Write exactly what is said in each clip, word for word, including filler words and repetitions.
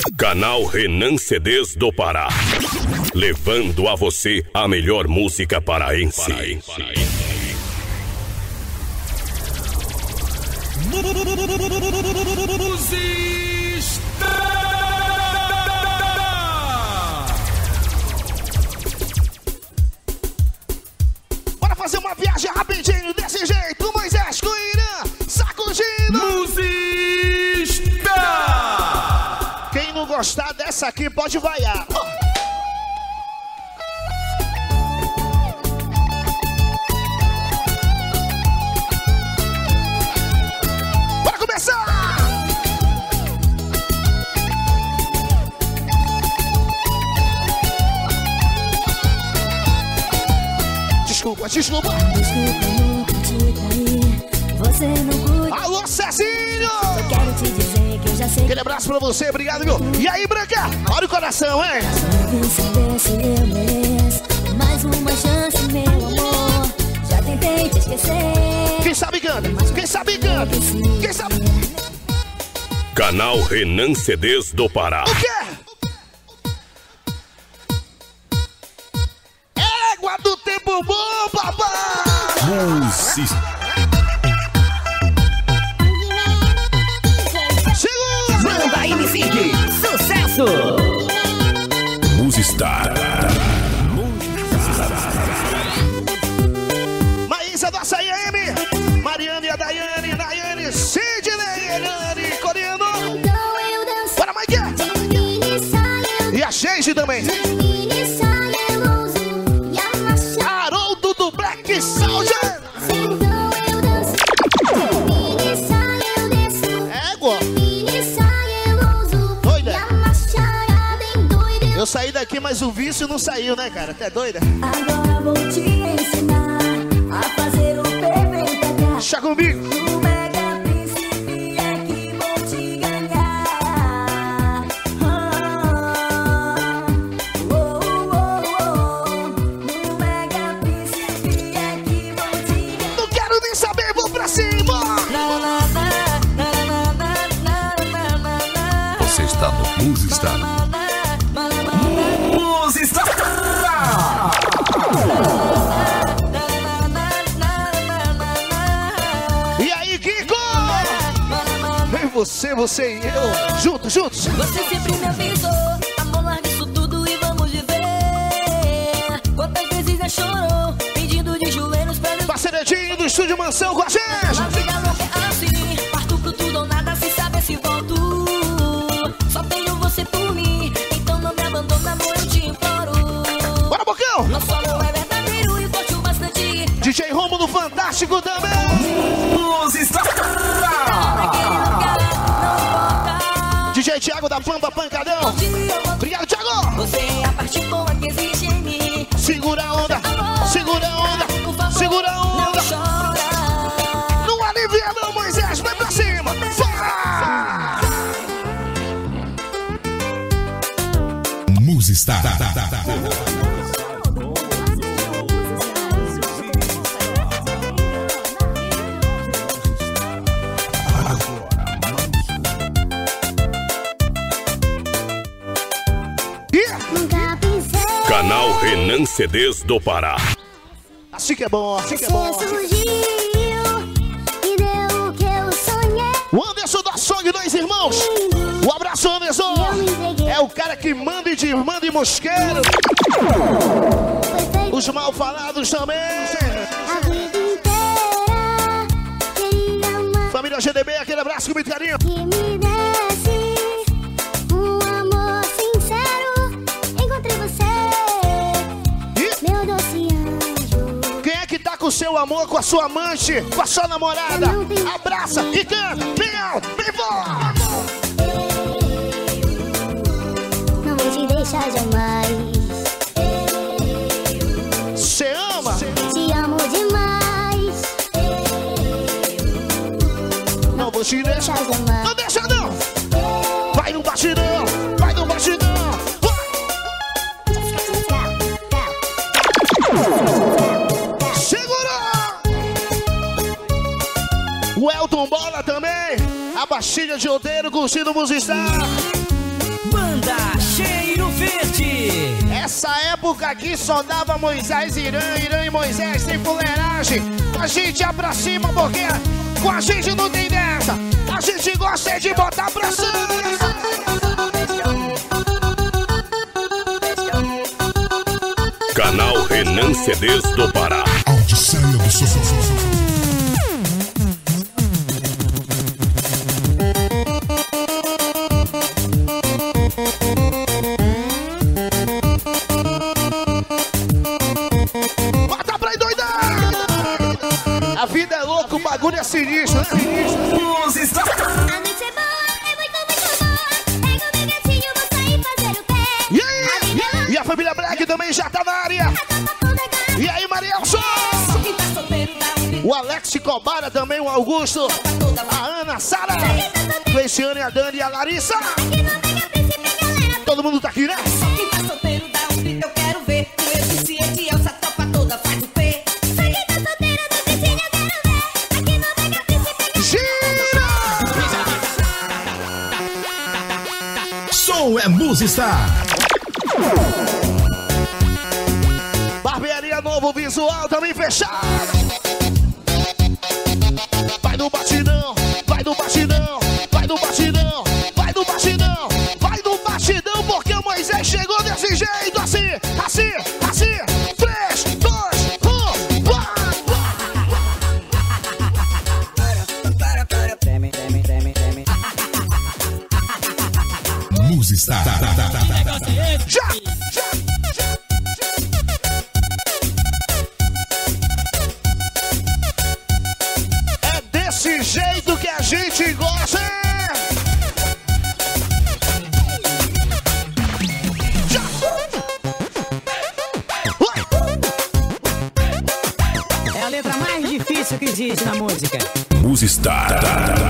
Canal Renan C Ds do Pará. Levando a você a melhor música paraense. paraense. Bora fazer uma viagem rapidinho desse jeito. Moisés com Irã, sacudindo. Musista! Quem não gostar dessa aqui pode vaiar. Oh. Desculpa, desculpa. Desculpa, nunca te traí. Você não cuida. Alô, Cezinho! Só quero te dizer que eu já sei. Aquele abraço pra você, obrigado, viu? E aí, Branca? Olha o coração, hein? Eu vim saber se eu mereço mais uma chance, meu amor. Já tentei te esquecer. Quem sabe canta? Quem sabe canta? Quem sabe? Canal Renan C Ds do Pará. O quê? Égua do tempo bom, papai! Musista. Segura! Manda aí, me siga. Sucesso! Musistar. Maísa do Açaí M, Mariane e a Daiane, Daiane, Sidney, Eliane, Coreano. Bora, Mike! E a Gente também. Haroldo do Black Soldier. Égua. Doida. Eu saí daqui, mas o vício não saiu, né, cara? Até doida. Agora vou te ensinar a fazer o perfeito. Deixa comigo. No Mega Príncipe é que vou te ganhar. Oh, oh, oh, oh. No Mega Príncipe é que vou te ganhar. Não quero nem saber, vou pra cima. Você está no Musistar. Musista! E aí, Kiko? Vem você, você e eu. Juntos, juntos. Você sempre me avisou, amor, larga isso tudo e vamos viver. Quantas vezes já chorou, pedindo de joelhos pra Deus. Parceiradinho do Estúdio Mansão com a gente. A vida não é assim, parto pro tudo ou nada, sem saber se volto. Só tenho você por mim, então não me abandona, amor, eu te imploro. Bora, Bocão. Nosso amor é verdadeiro e forte o bastante. D J Rômulo Fantástico também. Musista! D J Thiago da Pampa Pancadão. Obrigado, Thiago. Você é a parte boa que existe em mim. Segura a onda, segura a onda, segura a onda. Não chora. Não alivia não, Moisés, vai pra cima. Fora! Musistar. Nunca pensei. Canal Renan C Ds do Pará. Assim que é bom, assim que é bom. Você surgiu e deu o que eu sonhei. O Anderson da Song, dois irmãos. Um abraço, Anderson. É o cara que manda e desmanda e mosqueiro. Os mal falados também. A vida inteira queria uma Família G D B, aquele abraço com muito carinho. que me desse um amor sincero. Encontrei você, E meu doce anjo. quem é que tá com o seu amor, com a sua amante, com a sua namorada? Abraça e canta. Vem alto, vem forte. Não vou te deixar jamais. Você ama? Te amo demais. Não vou te deixar. Deixar jamais. Não deixa não. Vai no batidão, vai no batidão. Segura! O Elton Bola também. A Bastilha de Odeiro curtindo o Musistar. época que só dava Moisés e Irã, Irã e Moisés sem fuleiragem. A gente é pra cima porque com a gente não tem dessa. A gente gosta de botar pra cima. Canal Renan C Ds do Pará. Odisseia do Som. Bota pra endoidar! A vida é louca, o bagulho é sinistro, né? Música está... A noite é boa, é muito, muito boa. Pega o meu gatinho, vou sair fazer o quê? E aí? E a família Black também já tá na área. E aí, Marielson? Quem tá solteiro dá um bico. O Alex Cobara também, o Augusto. A Ana, a Sara. Cleiciane, a Dani e a Larissa. Aqui não pega príncipe, galera. Todo mundo tá aqui, né? Quem tá solteiro dá um grito, eu quero ver. O eficiente é essa tropa toda, faz o P. Só quem tá solteiro do vizinho, eu quero ver. Aqui não pega príncipe, Gira! Som é Musistar. Barbearia Novo Visual também fechado. Vai no batidão, vai no batidão, vai no batidão, vai no batidão, vai no batidão, porque o Moisés chegou desse jeito, assim, assim, assim. Três, dois, um, vai! Musistar. Já, já, já. É desse jeito que a gente gosta. Já. Vai. É a letra mais difícil que existe na música. Musistar.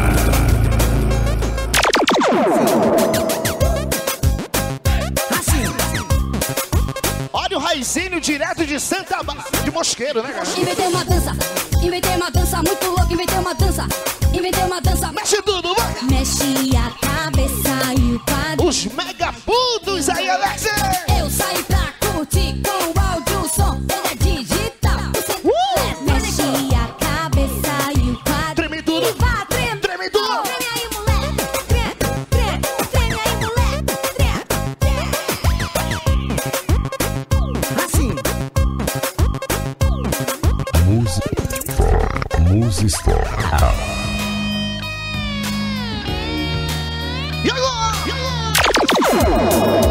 Assim. Olha o Raizinho direto de Santa Bárbara, de Mosqueiro, né, cara? Inventei uma dança, inventei uma dança muito louca, inventei uma dança, inventei uma dança. Mexe tudo, vai! Mexe a cabeça e o quadril. Os mega putos aí, Alex! Eu saí pra curtir com o áudio, o som, ele é digital. Você Uh! mexe a cabeça e o quadril. Treme tudo! E vá, treme, Treme tudo! treme aí, moleque. Treme, treme, treme aí, moleque. Treme, Assim. Musistar. E agora? E agora?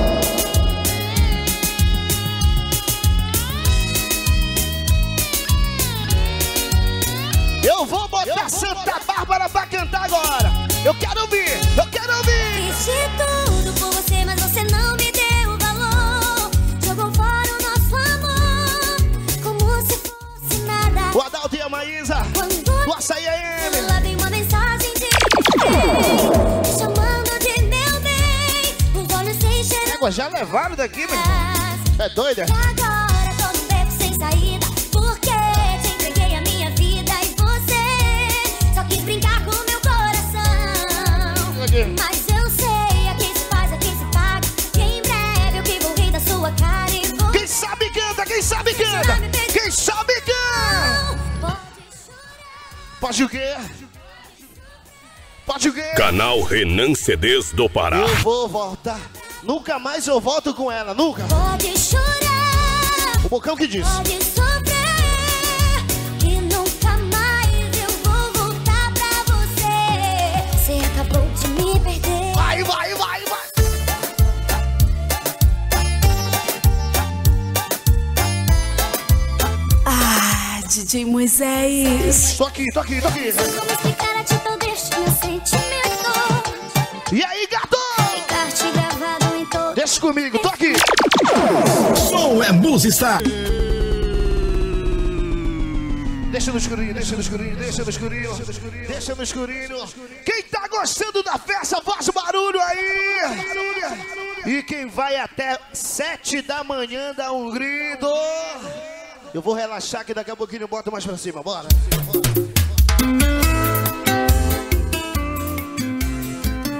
Eu vou botar Santa Bárbara pra cantar agora. Eu quero ouvir, eu quero ouvir. Fiz de tudo por você, mas você não me deu valor. Jogou fora o nosso amor, como se fosse nada. O Adalto e a Maísa, o Açaí A M. Ela vem uma mensagem de me chamando de meu bem. Os olhos se encheram. Égua, já levaram daqui, meu irmão. É doida? E agora tô num beco sem saída, porque te entreguei a minha vida e você só quis brincar com meu coração. Mas eu sei, aqui se faz, aqui se paga. E em breve eu que vou rir da sua cara e vou. Quem sabe canta, quem sabe canta. Quem sabe canta. Pode chorar. Pode o quê? Pode o quê? Canal Renan C Ds do Pará. Eu vou voltar. Nunca mais eu volto com ela, nunca. Pode chorar. O Bocão que diz. Pode sofrer, que nunca mais eu vou voltar pra você. Você acabou de me perder. Vai, vai, vai, vai. Ah, D J Moisés. Tô aqui, tô aqui, tô aqui. Como explicar a ti todo este meu sentimento? E aí, gato? Ficar-te gravado em todo. Deixa comigo, tô aqui. Som é Musistar. Deixa no escurinho, deixa no escurinho, deixa no escurinho, deixa no escurinho. Quem tá gostando da festa, faz barulho aí. E quem vai até sete da manhã dá um grito. Eu vou relaxar que daqui a pouquinho eu boto mais pra cima, bora.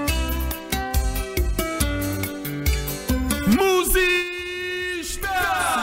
Musistar.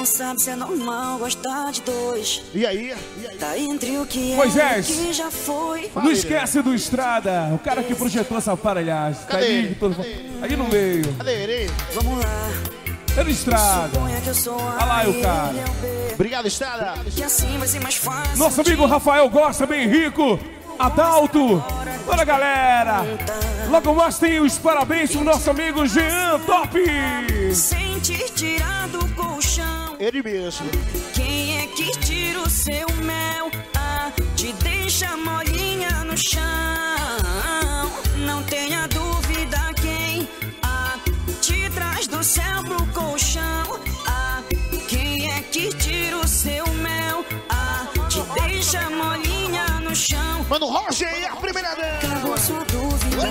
sabe se é normal gostar de dois. E aí? E aí? Tá entre o que é Moisés, e o que já foi. Não esquece do Estrada, o cara que projetou essa aparelhagem. Tá ali, todo... ali no meio. Cadê ele? Vamos lá. É do Estrada. Olha lá o cara. Obrigado, Estrada. Que assim vai ser mais fácil. Nosso amigo Rafael Gosta, bem rico. Adalto. Olha, galera. Logo mais tem os parabéns pro nosso amigo Jean Top. Sem te tirar do colchão. Ele mesmo. Quem é que tira o seu mel? Ah, te deixa molinha no chão. Não tenha dúvida quem ah, te traz do céu pro colchão. Ah, quem é que tira o seu mel? Ah, te deixa molinha no chão. Mano, Roger é a primeira dama. Acabou sua dúvida.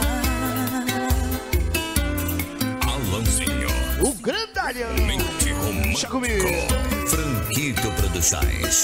Alanzinho. O grandalhão. Mente Deixa comigo. Franquito Produções.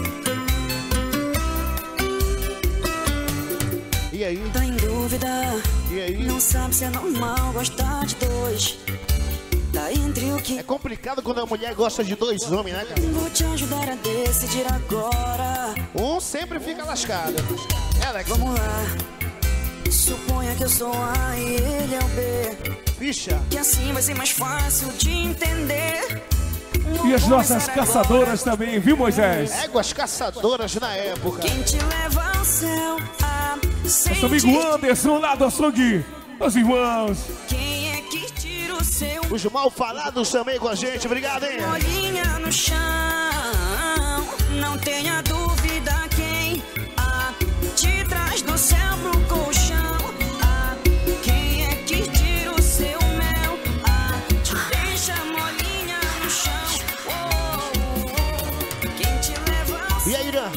E aí? Tá em dúvida. E aí? Não sabe se é normal gostar de dois. Tá entre o que... É complicado quando a mulher gosta de dois homens, né, cara? Vou te ajudar a decidir agora. Um sempre fica lascado. É, Alex. Vamos lá. Suponha que eu sou A e ele é o B. Ficha. Que assim vai ser mais fácil de entender. E as nossas caçadoras também, viu, Moisés? Éguas caçadoras na época. Quem te leva ao céu? Ah, nosso amigo Anderson lá do açougue. Meus irmãos. Quem é que tira o seu... Os mal falados também com a gente. Obrigado, hein? Molinha no chão. Não tenha dúvida quem ah, te traz do céu pro colchão. Ah, quem é que tira o seu mel? Ah, te deixa molinha no chão. Oh, oh, oh. Quem te leva ao... E aí, Irã?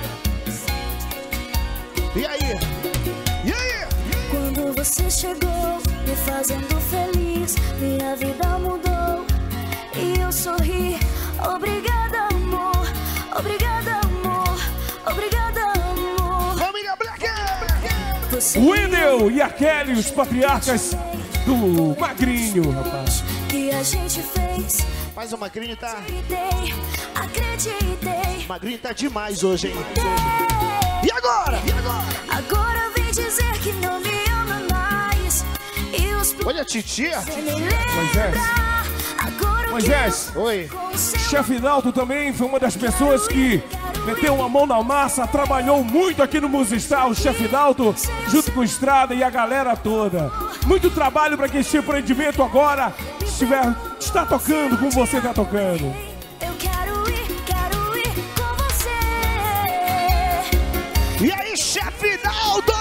E aí? E aí? Quando você chegou, me fazendo feliz, minha vida mudou e eu sorri. Obrigada, amor. Obrigada, amor. Obrigada, amor. Família Black! O Wendel e a Kelly, os patriarcas do Magrinho, rapaz. Que a gente fez. Mas o Magrinho tá... Acreditei, acreditei. O Magrinho tá demais hoje, hein? E agora? E agora? Agora vem dizer que não me ama mais. E os Olha a titia. Moisés. Moisés. Oi. Chefe Dalto também foi uma das pessoas que meteu uma mão na massa, trabalhou muito aqui no Musistar, o Chefe Dalto, junto com o Estrada e a galera toda. Muito trabalho para que esse empreendimento agora estiver, está tocando como você está tocando. Eu quero ir, quero ir com você. E aí, Chefe Dalto?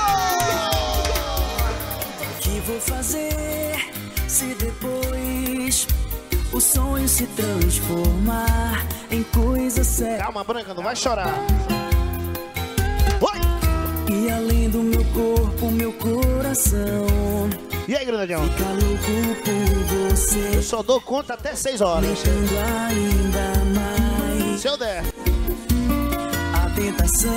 O que vou fazer se depois o sonho se transformar em coisa séria? Calma, Branca, não vai chorar. Oi! E além do meu corpo, meu coração. E aí, grandalhão? Fica louco por você. Eu só dou conta até seis horas. Aumentando ainda mais. Se eu der. A tentação.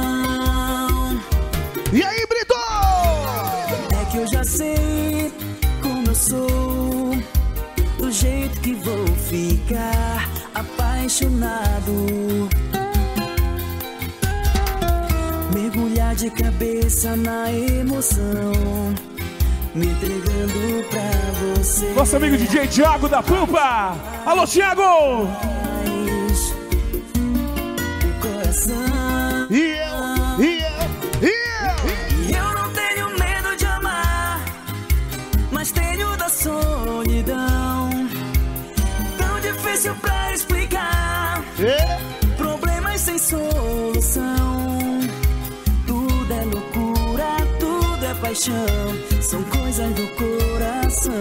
E aí, Brito? É que eu já sei como eu sou. Do jeito que vou ficar apaixonado. Mergulhar de cabeça na emoção, me entregando pra você. Nosso amigo D J Thiago da Pampa. Alô, Thiago! O coração. E eu, e eu, e eu. E eu não tenho medo de amar, mas tenho da solidão. Tão difícil pra explicar. É. Problemas sem solução. Tudo é loucura, tudo é paixão. São coisas do coração.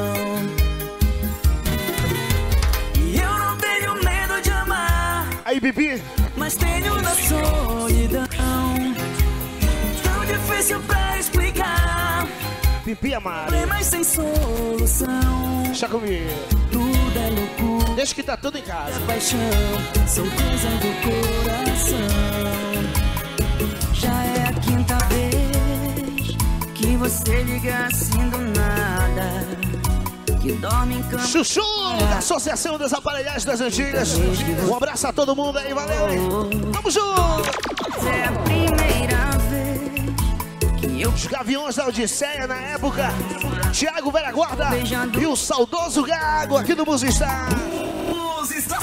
E eu não tenho medo de amar. Aí, Bibi. Mas tenho da solidão. Tão difícil pra explicar. Bibi amada. Problemas sem solução. Deixa comigo. Tudo é loucura. Deixa que tá tudo em casa. Paixão, são coisas do coração. Já é a quinta vez que você liga assim do nada. que dorme em cama. Chuchu, da Associação das Aparelhagens das Antigas. Um abraço a todo mundo aí, valeu, hein? Vamos junto! É a primeira vez que eu... Os Gaviões da Odisseia na época, Thiago Velha Guarda e o saudoso Gago aqui do Musistar. Musistar.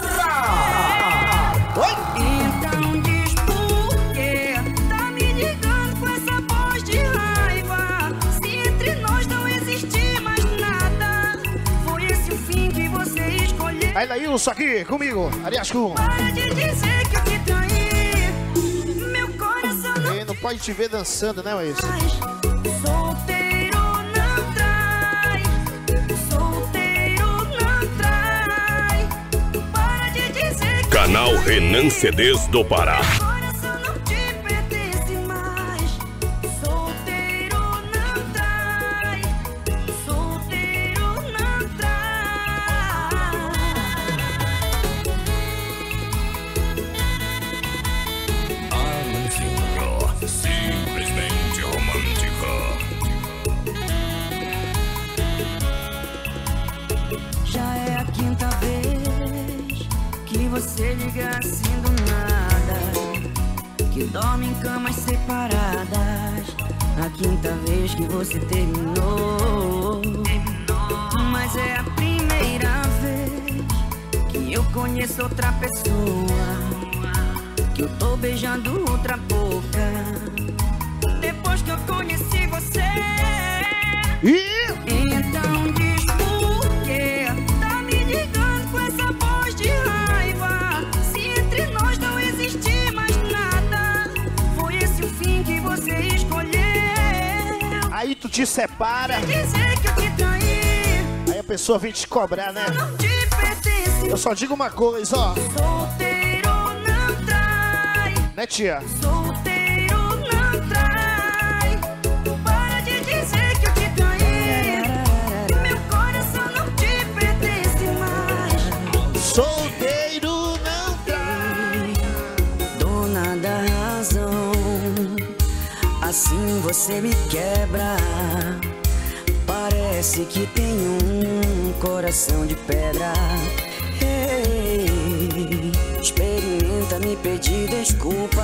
Oi? Então diz por quê? Tá me ligando com essa voz de raiva. Se entre nós não existir mais nada, foi esse o fim que você escolheu. Aí, Laílson aqui comigo, aliás, com... Para de dizer que eu te traí. Meu coração não... Ele não pode te ver dançando, né, Laílson? Solteiro não trai. Solteiro não trai. Para de dizer que... Canal Renan C Ds do Pará. Coração não te pertence mais. Solteiro não trai. Solteiro não trai. Simplesmente romântica. Já é a quinta vez que você liga assim do nada, que dorme em camas separadas. A quinta vez que você terminou. Mas é a primeira vez que eu conheço outra pessoa, que eu tô beijando outra boca. Depois que eu conheci você. E... Então diz por quê? Tá me ligando com essa voz de raiva. Se entre nós não existir mais nada, foi esse o fim que você escolheu. Aí tu te separa, Dizer que eu te traí. aí a pessoa vem te cobrar, né? Não te pertence. Eu só digo uma coisa, ó. Solteiro não trai. Né, tia? Solteiro não trai. Para de dizer que eu te traí. Meu coração não te pertence mais. Solteiro não trai. Dona da razão, assim você me quebra. Parece que tem um coração de pedra. Ei, experimenta me pedir desculpa.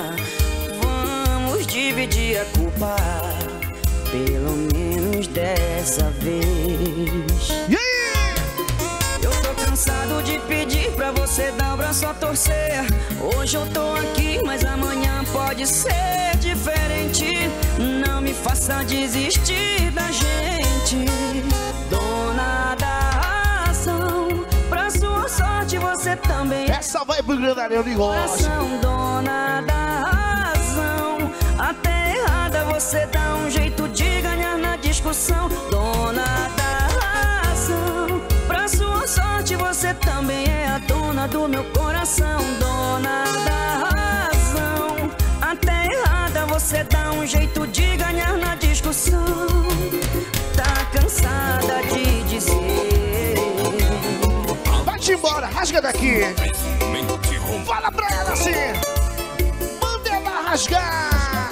Vamos dividir a culpa, pelo menos dessa vez. E aí? Eu tô cansado de pedir pra você dar o braço a torcer. Hoje eu tô aqui, mas amanhã pode ser diferente. Não me faça desistir da gente. Dona da razão, pra sua sorte você também é. Essa vai pro grandalhão de rocha. Coração, dona da razão, até errada você dá um jeito de ganhar na discussão. Dona da razão, pra sua sorte você também é a dona do meu coração. Dona da razão, até errada você dá um jeito de ganhar na discussão. Tá cansada de dizer. Vai-te embora, rasga daqui. Fala pra ela assim. Manda ela rasgar.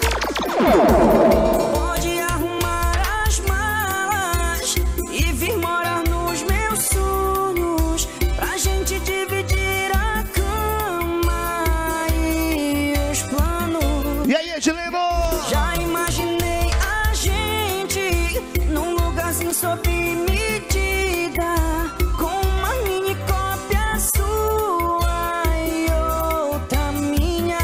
Pode arrumar as malas e vir morar nos meus sonhos, pra gente dividir a cama e os planos. E aí, Edileno? Já imaginei a gente num lugarzinho sob medida, com uma mini cópia sua e outra minha,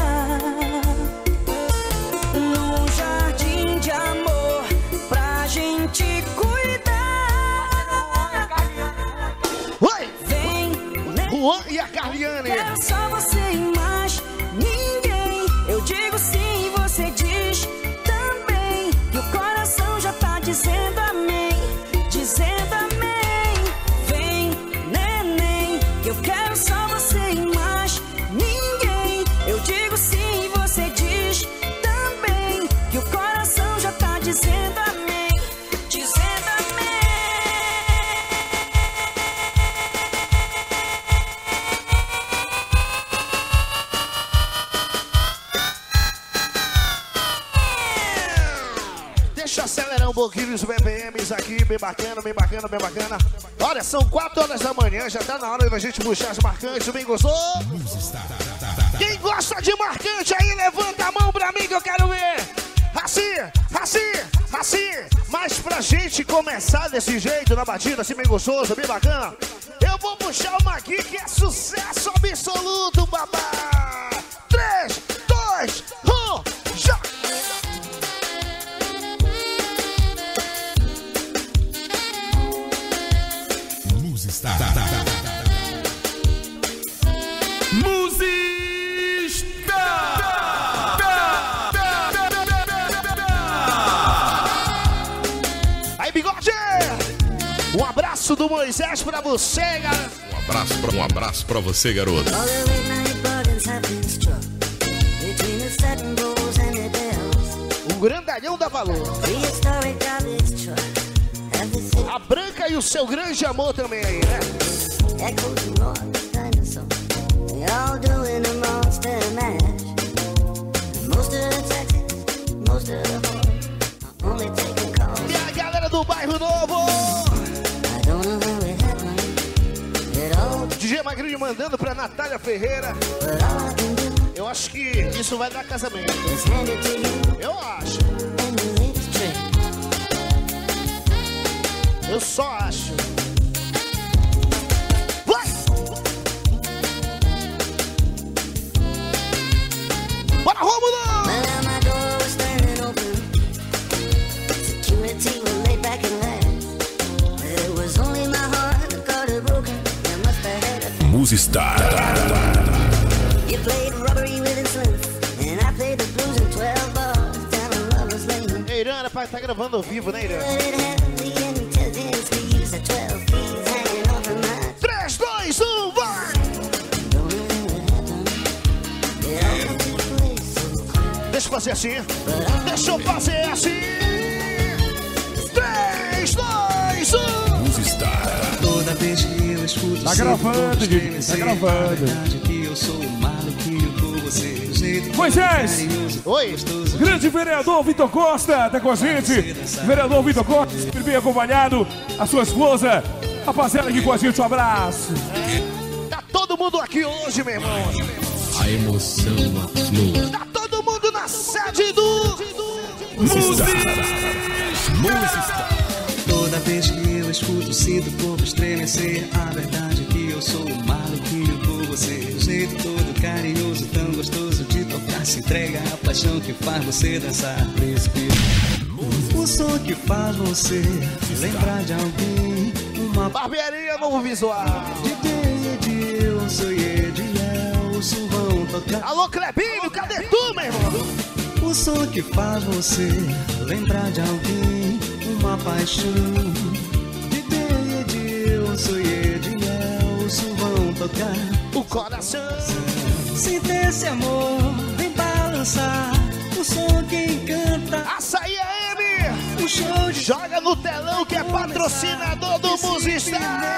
num jardim de amor pra gente cuidar. Oi! Vem, né? Juan e a Carliane. É só você e mais ninguém. Eu digo sim e você diz também, que o coração já tá dizendo amém. Dizendo Deixa eu acelerar um pouquinho os B P Ms aqui, bem bacana, bem bacana, bem bacana. Olha, são quatro horas da manhã, já tá na hora da gente puxar as marcantes, bem gostou? Quem gosta de marcante aí, levanta a mão pra mim que eu quero ver. Assim, assim, assim. Mas pra gente começar desse jeito, na batida, assim bem gostoso, bem bacana, eu vou puxar uma aqui que é sucesso absoluto, babá. Três, dois, um, já! Musistar. Aí, bigode! Um abraço do Moisés pra você, garoto. Um abraço pra, um abraço pra você, garoto. Um grandalhão da valor. A Branca e o seu grande amor também aí, né? E a galera do bairro Novo. D J Magrinho mandando pra Natália Ferreira. Eu acho que isso vai dar casamento. Eu acho. Eu só acho. Vai! Bora, Rômulo! Musistar. Irã, rapaz, tá gravando ao vivo, né, Irã? três, dois, um, vai! Deixa eu fazer assim. Deixa eu fazer assim. três, dois, um. Musistar. Toda vez que eu escuto tá gravando, Didi, tá gravando. Que eu sou maluquinho por você. Moisés! Oi! Grande vereador Vitor Costa, tá com a gente. Vereador Vitor Costa, sempre bem acompanhado. A sua esposa, rapaziada aqui com a gente, um abraço. É, tá todo mundo aqui hoje, meu irmão. A emoção aflua. Tá todo mundo na sede do... Musistar. Musistar. Toda vez que eu escuto, sinto o corpo estremecer. A verdade é que eu sou maluquinho por você. O jeito todo carinhoso, tão gostoso de tocar. Se entrega a paixão que faz você dançar. Respira. O som que faz você lembrar de alguém. Uma barbearia novo visual. De Edil, sou Ediel, vão tocar. Alô, Clebinho, cadê tu, meu irmão? O som que faz você lembrar de alguém. Uma paixão. De Edil, sou Ediel, vão tocar. O coração. Sinta esse amor, vem balançar. O som que encanta. Açaí A M. O show de... Joga no telão que é patrocinador do Musistar.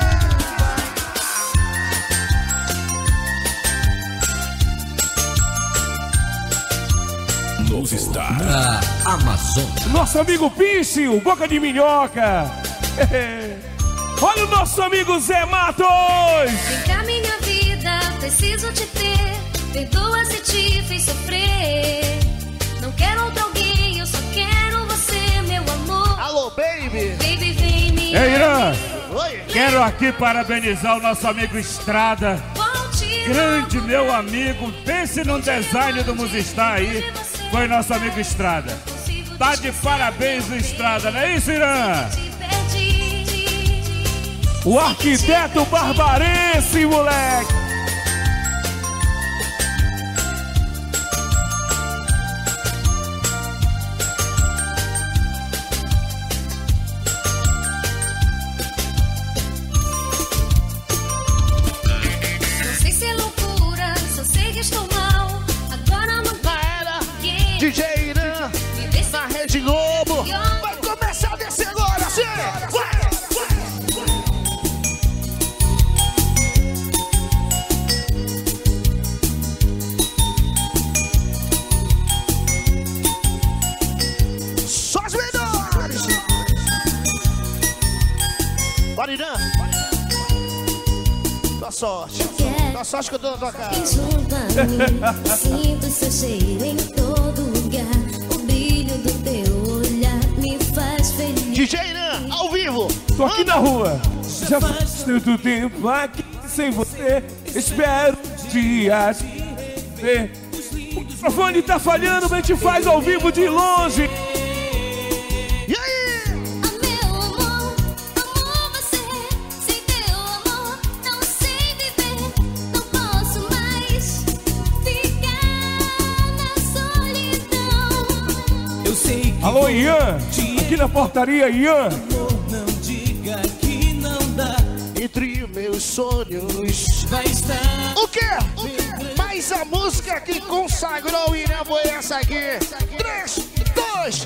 Musistar. Na Amazônia. Nosso amigo Pício, boca de minhoca. Olha o nosso amigo Zé Matos. Vem cá, minha vida, preciso te ter. Perdoa se te fiz sofrer. Não quero outro alguém, eu só quero você, meu amor. Alô, baby. Baby, vem me. Ei, Irã. Oi. Quero aqui parabenizar o nosso amigo Estrada. Grande meu amigo. Pense no design do Musistar aí. Foi nosso amigo Estrada. Tá de parabéns o Estrada, não é isso, Irã? O arquiteto barbarense, moleque. Não sei se é loucura, só sei que estou mal. Agora não Na era D J Irã, na Rede Globo. Vai começar a descer agora, sim. Vai. Só as melhores. Bora, Irã. Boa sorte. Boa sorte que eu tô na tua cara. Junto a mim, sinto seu cheiro em todo lugar. O brilho do teu olhar me faz feliz. D J Irã, ao vivo. Tô aqui na rua. Já faz tanto tempo aqui sem você. Espero dias ver. O microfone tá falhando, mas a gente faz ao vivo de longe. E aí? Meu amor, amo você. Sem teu amor, não sei viver. Não posso mais ficar na solidão. Eu sei que Alô, Ian. Aqui na portaria, Ian. não diga que não dá. Entre meus sonhos Vai estar. O quê? O quê? Mas a música que consagrou o Irã foi essa aqui. três, dois,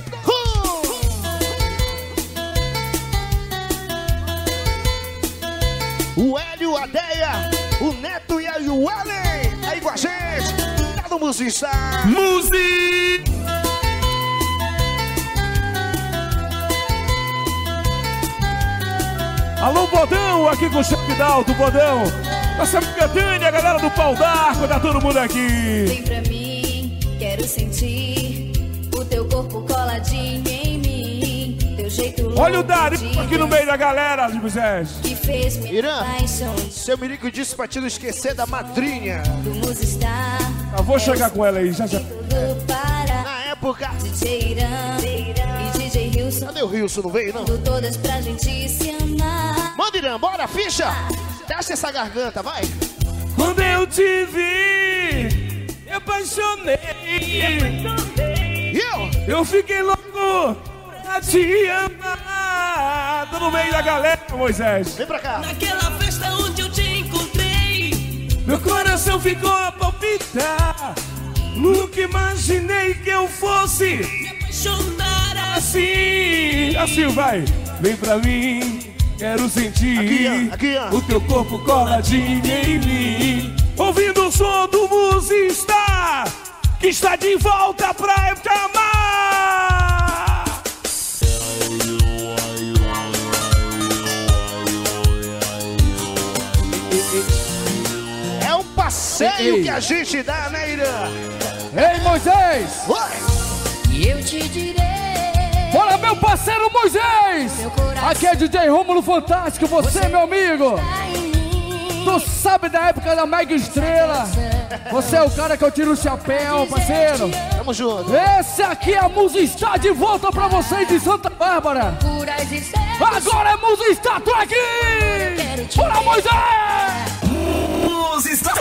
um. O Hélio, a Deia, o Neto e a Yuelen aí com a gente. Tá no Música. Música. Alô, Bodão, aqui com o chefe Dalto, Bodão. Nossa amiga Tânia, a galera do Pau d'Arco, tá todo mundo aqui. Vem pra mim, quero sentir o teu corpo coladinho em mim. Teu jeito louco. Olha o Dario aqui no meio da galera, de Moisés. Que fez me Irã, apaixonar. seu Mirico disse pra te não esquecer da madrinha. Do Musistar. Eu vou chegar com ela aí, já já. Do Pará. Na época. D J Irã e D J Hilson. Cadê o Wilson? Não veio, não? Todas pra gente se amar. Manda, Irã, bora, ficha! Testa essa garganta, vai! Quando eu te vi, me apaixonei. E eu? Eu fiquei louco pra te amar. Tô no meio da galera, Moisés. Vem pra cá. Naquela festa onde eu te encontrei, Meu coração ficou a palpitar. Nunca imaginei que eu fosse me apaixonar assim. Assim vai, vem pra mim. Quero sentir Aqui, ó, aqui, ó. o teu corpo coladinho em mim. Ouvindo o som do Musistar, que está de volta pra época amar. É um passeio Ei. que a gente dá, né, Irã? Ei, Moisés! Vai! E eu te direi. Bora, meu parceiro Moisés! Aqui é D J Rômulo Fantástico, você, meu amigo! Tu sabe da época da Mega Estrela? Você é o cara que eu tiro o chapéu, parceiro! Tamo junto! Esse aqui é a Musistar de volta pra vocês de Santa Bárbara! Agora é Musistar, tô aqui! Bora, Moisés! Musistar.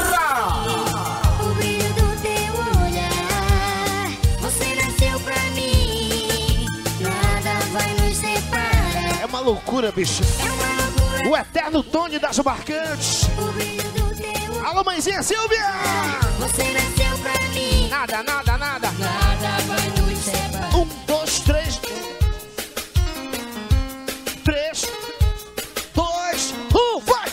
O brilho do teu olhar. Você nasceu pra mim. Nada vai nos separar. É uma loucura, bicho! É uma loucura. O eterno Tony das Marcantes! O brilho do teu olhar. Alô, mãezinha Silvia! Você nasceu pra mim. Nada, nada, nada! Nada vai nos separar. Um, dois, três. Três, dois, um, vai!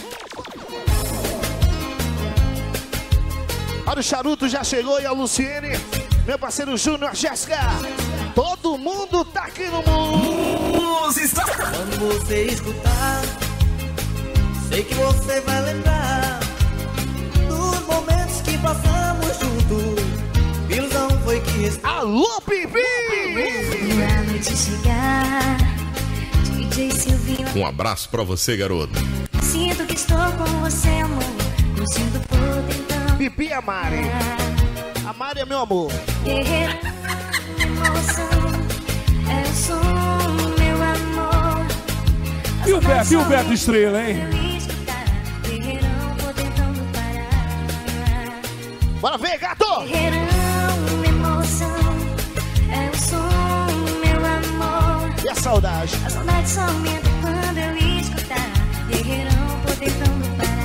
Olha, o Charuto já chegou e a Luciene, meu parceiro Júnior, Jéssica. Todo mundo tá aqui no mundo. Musistar. Quando você escutar, sei que você vai lembrar dos momentos que passamos juntos. Ilusão foi que... Alô, Pipi! E a noite chegar, D J Silvinho. Um abraço pra você, garoto. Sinto que estou com você, amor. Não sinto por tentando. Pipi e a Mari. A Mari é meu amor. Guerreiro, emoção, é o som, meu amor. E o Beto, e o Beto Estrela, hein? Guerreirão, vou tentando parar. Bora ver, gato! Guerreirão, emoção, é o som, meu amor. E a saudade? A saudade só aumenta quando eu escutar. Guerreirão, vou tentando parar.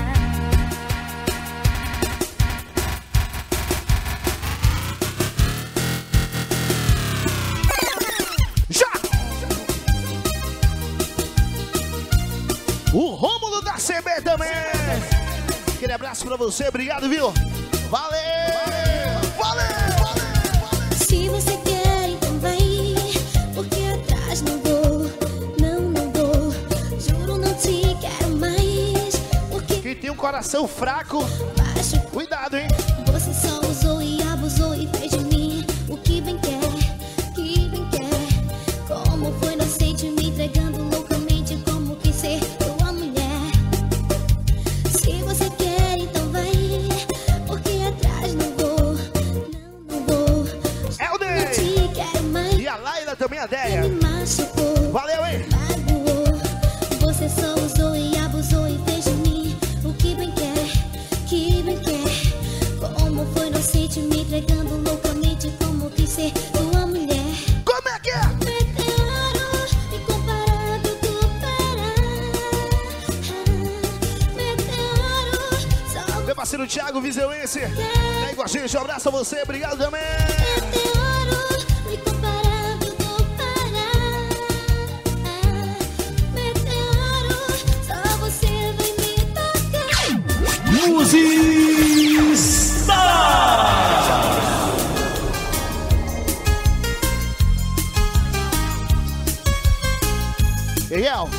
O Rômulo da C B também. Aquele abraço pra você, obrigado, viu? Valeu! Valeu! Valeu! Se você quer, então vai. Porque atrás não vou, não, não vou. Juro, não te coração fraco, cuidado, hein? Você só usou e abusou e fez de mim o que bem quer, que bem quer. Como foi inocente me entregando loucamente, como quis ser tua mulher. Se você quer, então vai, porque atrás não vou, não, não vou. É o Ney! Não te quero mais. E a Laila também, a Déia. Me machucou, valeu, hein? magoou. Você só usou e abusou e fez de mim o que bem quer, que bem quer. Como foi inocente me entregando loucamente, como quis ser tua mulher. Como é que é? Meteoro, incomparado do Pará. Meteoro, só Meu parceiro Thiago Viseuense, tá aí com a gente, um abraço a você, obrigado também. meteoro, incomparado do Pará. Meteoro, só você vai me tocar. Musista! Ariel.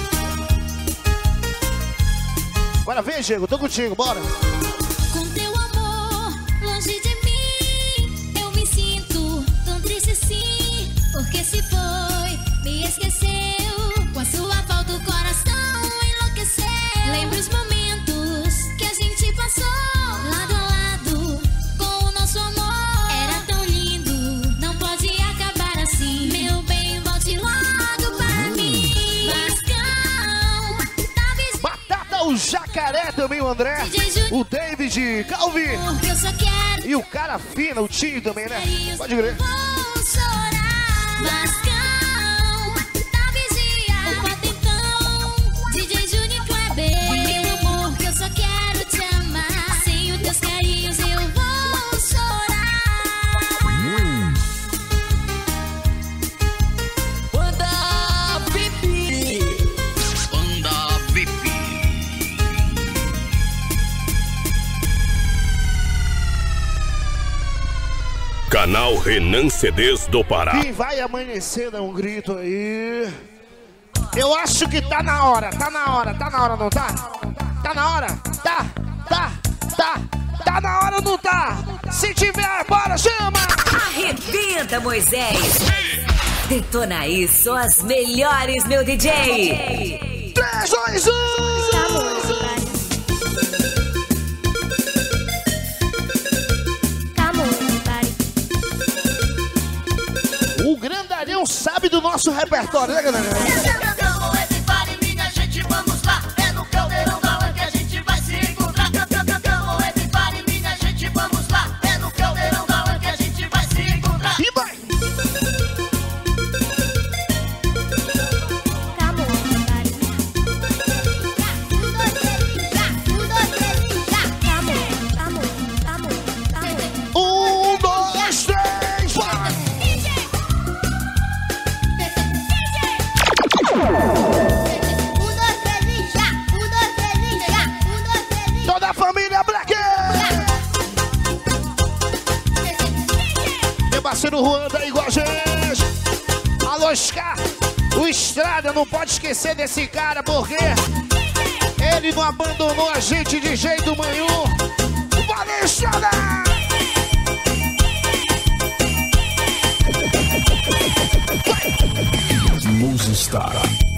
Agora vem, Diego, tô contigo, bora. Com teu amor longe de mim, eu me sinto tão triste sim. Porque se foi, me esqueceu. Com a sua falta o coração enlouqueceu. Lembra os momentos que a gente passou lado a lado com o nosso amor. Era tão lindo, não pode acabar assim. Meu bem, volte logo para mim. Vascão, talvez Batata, o Jacaré também, o André. O David, Calvi. porque eu só quero. E o cara fina, o Tinho também, né? Pode crer. Vou chorar. Vascão, tá vigia. O patentão, D J Júnior Kleber. Meu amor, que eu só quero te amar. Sem os teus carinhos eu vou chorar. Banda V I P. Banda V I P. Canal Renan C Ds do Pará. E vai amanhecer, dá um grito aí. Eu acho que tá na hora, tá na hora, tá na hora, não tá? Tá na hora? Tá, tá, tá, tá na hora, não tá? Se tiver, bora, chama! Arrebenta, Moisés! Detona aí só as melhores, meu D J! três, dois, um! O Grandalhão sabe do nosso repertório, né, galera? Minha gente, vamos lá. É no caldeirão da hora que a gente vai se encontrar. Minha gente, vamos lá. É no caldeirão da hora que a gente vai se encontrar. E vai! Um, dois, três, vai! Toda a família Black! Meu parceiro Juan tá igual a gente. Alô, Scar. O Estrada, não pode esquecer desse cara, porque ele não abandonou a gente de jeito nenhum. Valeu, Estrada! Musistar.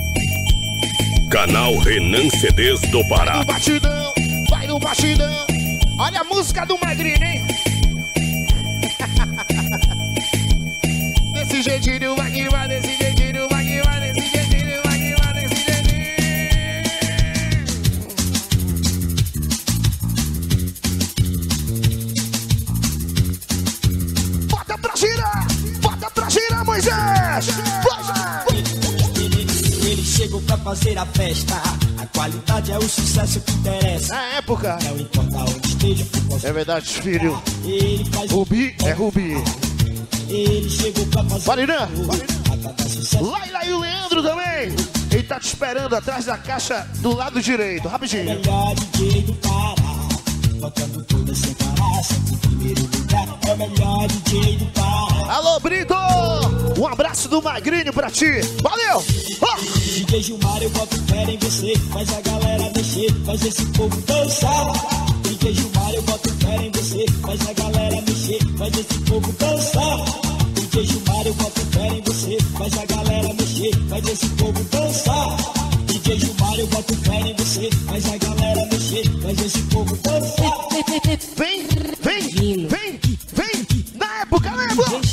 Canal Renan C Ds do Pará. No batidão, vai no batidão. Olha a música do Magrinho, hein? Desse jeitinho vai que vai, desse jeitinho vai que vai, desse jeitinho vai que vai, desse jeitinho. Bota pra girar, bota pra girar, Moisés. Eles chegam pra fazer a festa. A qualidade é o sucesso que interessa. Na época. Não importa onde esteja. É verdade, filho. Rubi é Rubi. Ele chegou pra fazer. Valinã. Laila e o Leandro também. Ele tá te esperando atrás da caixa do lado direito. Rapidinho. Melhor D J do Pará. botando todas sem parar. Sempre em primeiro lugar, é o melhor D J do Pará. Alô, Brito! Um abraço do Magrinho pra ti. Valeu! Oh! D J Gilmar, eu boto fé em você. Faz a galera mexer, faz esse povo dançar. D J Gilmar, eu boto fé em você. Faz a galera mexer, faz esse povo dançar. D J Gilmar, eu boto fé em você. Faz a galera mexer, faz esse povo dançar. D J Gilmar, eu boto fé em você. Faz a galera mexer, faz esse povo dançar. Vem, vem, vem, vem, na época, na época.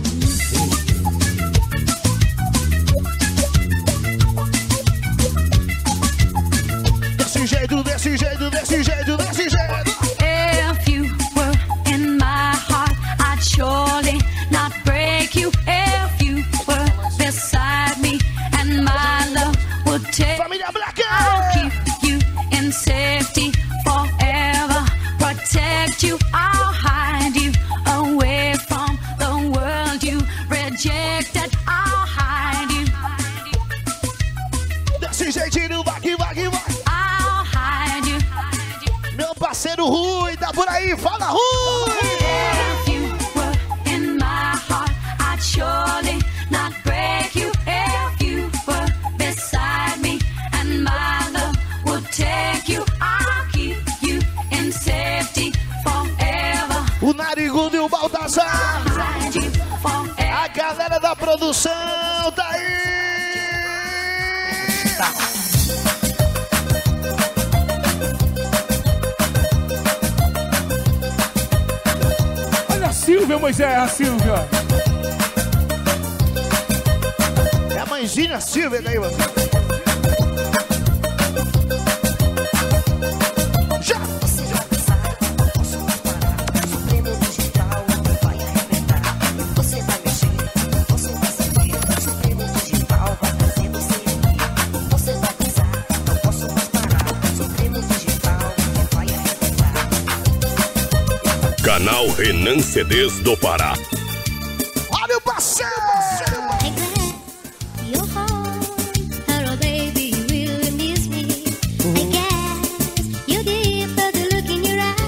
Desse jeito, desse jeito, desse jeito, desse jeito. If you were in my heart, I'd surely not break you. If you were beside me and my love would take, Família Black, I'll keep you in safety forever, protect you, I'll hide you away from the world you rejected, I'll hide you. Desse jeitinho, vai que vai que vai. I'll hide you. Meu parceiro Rui, tá por aí, fala Rui! If you were in my heart, I'd surely not break you. If you were beside me and my love would take you, I'll keep you in safety forever. O Narigudo e o Baltazar, Hide you forever. a galera da produção tá aí! Olha a Silvia, Moisés, a Silvia. É a mãezinha Silvia daí, mano. Já! Supremo digital vai arrebentar. Você vai mexer, você vai saber. Supremo digital vai fazer você rir. Você vai pisar, não posso mais parar. Supremo digital vai arrebentar. Canal Renan C Ds do Pará. Olha o parceiro! Hey Glenn, you're home. Hello baby, you really miss me. I guess you give the look in your eyes.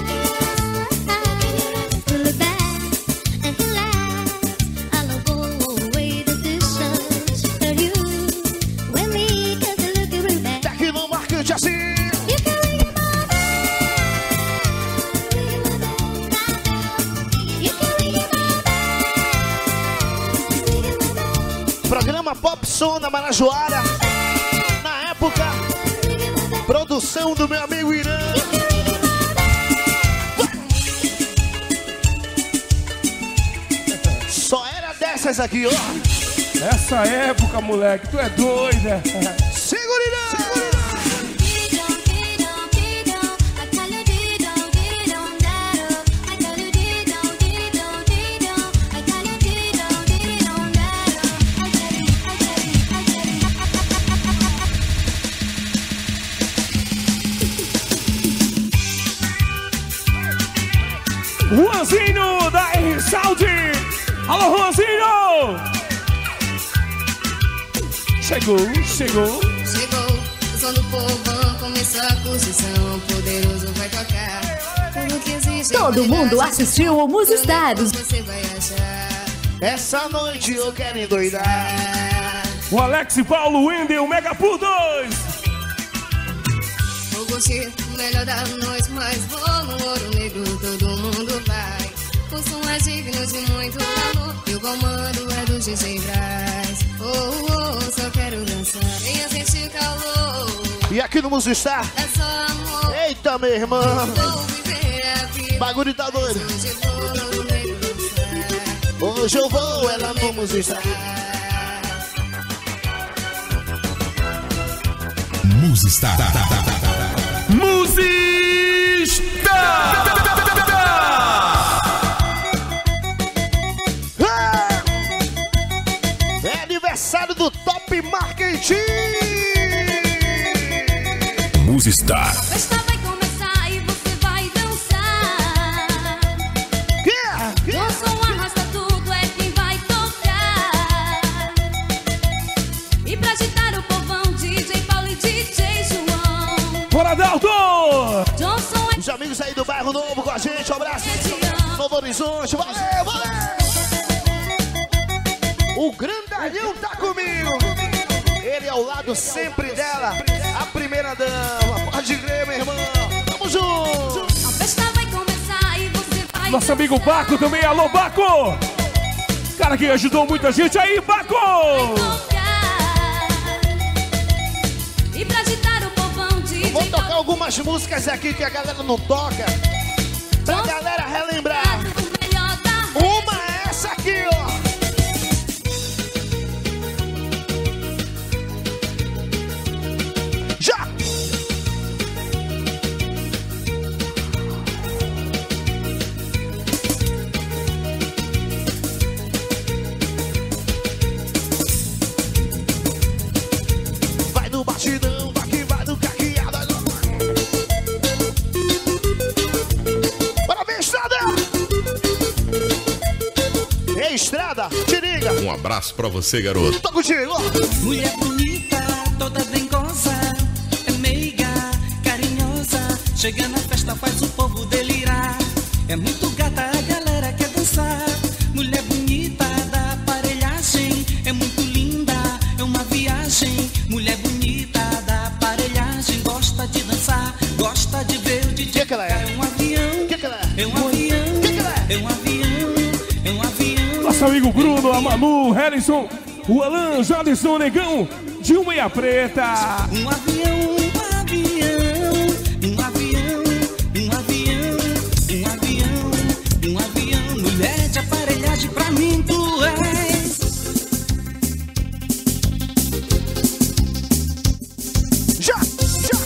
Look back and relax. I'll go away the distance. Tell you when we get the look in your back. Tá aqui no marcante assim! You can ring my bell. You can ring my bell. Programa Pop Som da Marajoara. Na época, produção do meu amigo Irã. Só era dessas aqui, ó. Nessa época, moleque, tu é doida. Segura, Irã! Juanzinho da R Saúde. Alô, Juanzinho. Chegou, chegou. Chegou, o som do povão, começou a posição, poderoso vai tocar. Tudo que existe. Todo mundo assistiu o Musistar. Você vai achar. Essa noite eu quero endoidar. O Alex e Paulo Wendel, o Mega por dois. Vou curtir o melhor da noite, mas vou no Ouro Negro, todo mundo vai. O som é digno de muito amor, e o comando é do D J Braz. Oh, oh, só quero dançar, venha sentir calor. E aqui no Musistar, é só amor. Eita, meu irmão, vou viver a vida. Bagulho tá doido. Hoje eu vou no Ouro Negro dançar. Hoje eu vou, ela no Musistar. Musistar. Musistar. É aniversário do Top Marketing. Musistar. Festa vai começar e você vai dançar. Yeah, yeah. O som arrasta tudo, é quem vai tocar. E pra agitar o povão, D J Paulo e D J João. Bora, Dalton! Os amigos aí do bar Bairro Novo com a gente, um abraço. Novo Horizonte, valeu, valeu. O grandalhão tá comigo. Ele ao lado sempre dela, a primeira dama. Pode crer, meu irmão. Tamo junto. A festa vai começar e você vai. Nosso amigo Baco também, alô Baco! Cara que ajudou muita gente aí, Baco! E pra agitar o povão de. Vou tocar algumas músicas aqui que a galera não toca, pra galera relembrar. Uma é essa aqui, ó. Já! Vai no batidão, vai que vai no caqueado. Bora ver, Estrada! Ei, Estrada, te liga. Um abraço pra você, garoto. Tô contigo, ó. Mulher bonita, toda dengosa, é meiga, carinhosa. Chega na festa, faz o povo delirar. É muito gata, a galera quer dançar. Mulher bonita da aparelhagem, é muito linda, é uma viagem. Mulher bonita da aparelhagem, gosta de dançar, gosta de ver o D J. Que que ela é? É um avião, Que que ela é? é um avião, Que que ela é? é um avião, é um avião. Nosso amigo Bruno, a Manu, Harrison, o Alan, Jadson, Negão, Dilma e a Preta. Um avião, um avião, um avião, um avião, um avião, um avião. Mulher de aparelhagem, pra mim tu és. Já, já.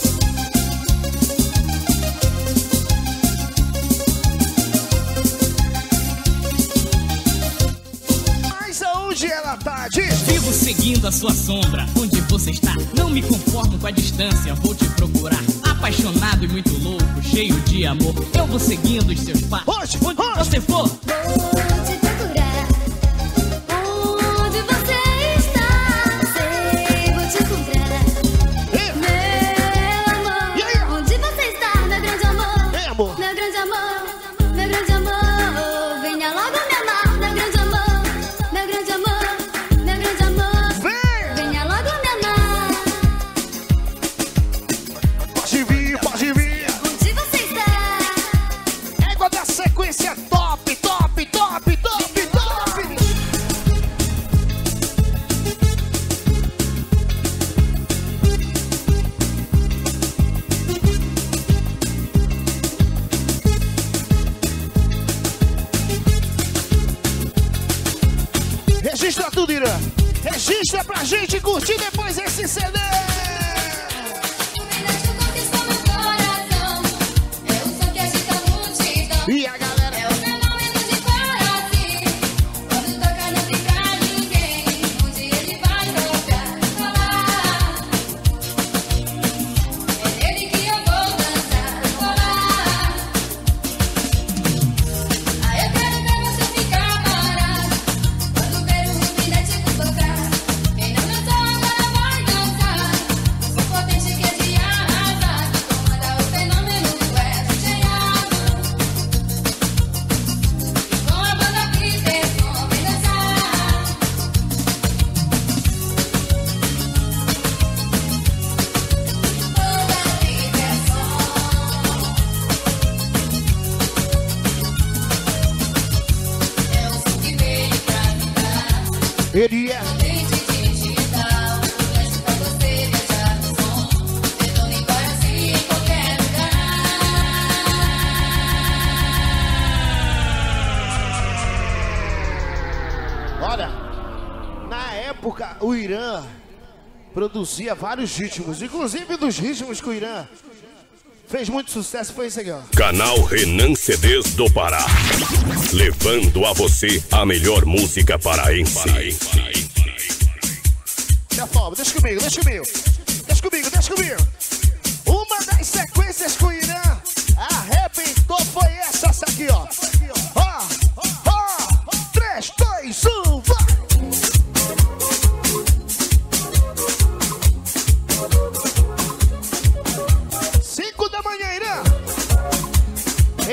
Mas aonde ela tá? Diz. Vivo seguindo a sua sombra, onde você está? Não me conformo com a distância, vou te procurar. Apaixonado e muito louco, cheio de amor. Eu vou seguindo os seus passos. Onde, onde você for. Vou te procurar. Onde você está? Sei, vou te encontrar. Meu amor. Onde você está, meu grande amor? Ei, amor. Meu grande amor. Meu grande amor. Venha logo me amar, meu grande amor. Meu grande amor. Meu grande amor. Venha logo me amar. Pode vir, pode vir. Onde você está? Égua da sequência top, top, top, top, top. Registra tudo, Irã. Registra pra gente curtir depois esse C D. E a galera. É o fenômeno de Paraty. Quando toca não fica ninguém. Onde ele vai tocar, colar. É nele que eu vou dançar, colar. Ah, eu quero ver você ficar parado. Quando ver o rubinete tocar. Quem não dançou agora vai dançar. Sou potente que é de arrasar. Comanda o fenômeno do Web Cheiado. Com a banda Peter, vem dançar. Toda diversão. É o som que veio pra ficar. Ele é. Potente digital. Preste pra você viajar no som. Detona em Coraci em qualquer lugar. Olha, na época o Irã produzia vários ritmos, inclusive dos ritmos que o Irã fez muito sucesso, foi esse aqui, ó. Canal Renan C Ds do Pará. Levando a você a melhor música paraense. Deixa forma, deixa comigo, deixa comigo. Deixa comigo, deixa comigo. Uma das sequências que o Irã arrebentou foi essa, essa aqui, ó. Ó, ó, três, dois, um, vai! Cinco da manhã, Irã.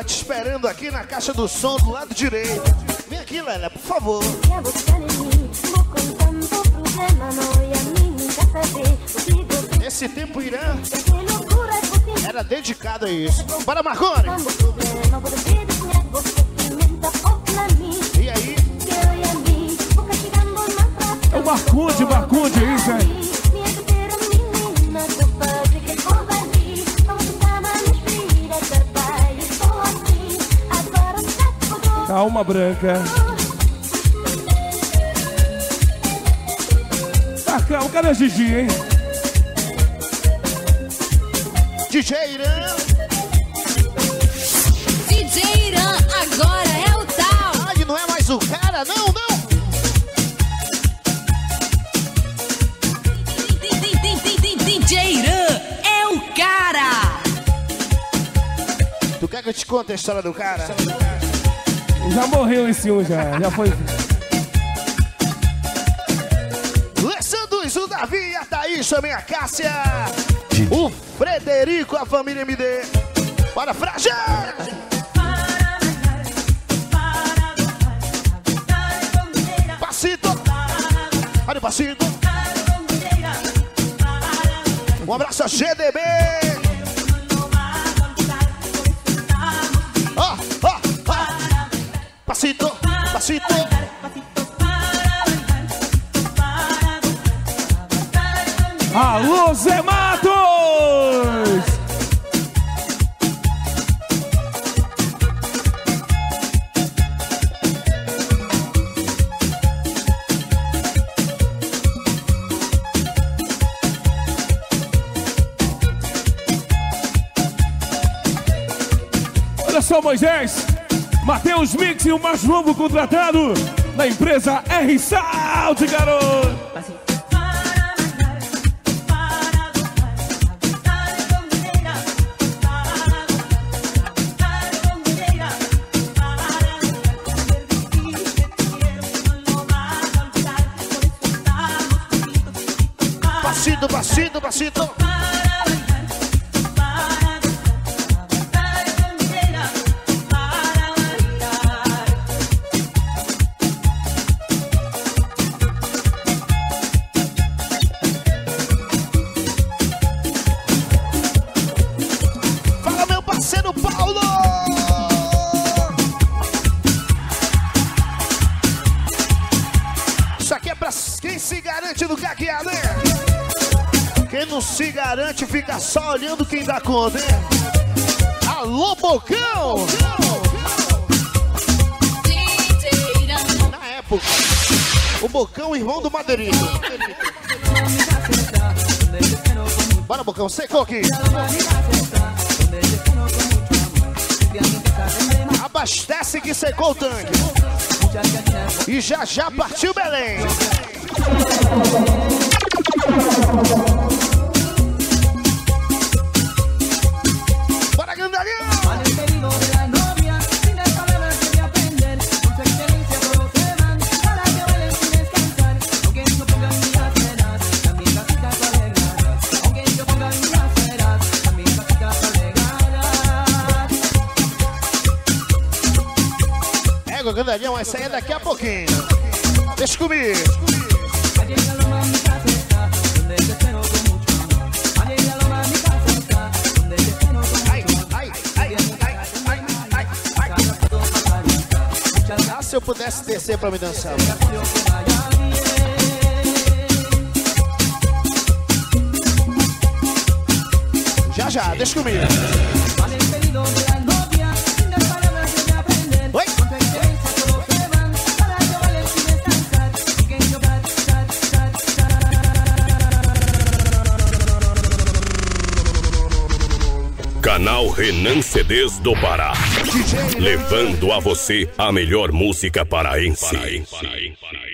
tá te esperando aqui na caixa do som do lado direito. Vem aqui, Lélia, por favor. Esse tempo Irã era dedicado a isso. Bora, Marconi! E aí? É o Marconde, Marconde, é isso, hein? Calma, Branca. Tá calma, cadê a Gigi, hein? D J Irã. D J Irã, agora é o tal. Ai, não é mais o cara, não, não. D J Irã é o cara. Tu quer que eu te conte a história do cara? Já morreu esse um, já. Já foi. Lessandros, o Davi, a Thaís, também a Cássia. O Frederico, a família M D. Bora, Fraja! Passito. Olha o passito. Um abraço a G D B. Ó, ó, ó. Passito, passito. Alô, Zé Matos! Olha só, Moisés, Matheus Mix e o mais novo contratado na empresa R Sound, garoto. Passito, passito, passito. Fala, meu parceiro Paulo. Isso aqui é pra quem se garante no caqueado, né? Quem não se garante fica só olhando quem dá conta, hein? Alô, Bocão! Na época, o Bocão, irmão do Madeirinho. Bora, Bocão, secou aqui. Abastece que secou o tanque. E já já partiu Belém. Bora, Gandarinho! Égua, Gandarinho, essa aí é daqui a pouquinho. Deixa comigo. Ah, se eu pudesse descer pra me dançar. Já, já, deixa comigo. Oi? Canal Renan C Ds do Pará. Levando a você a melhor música paraense.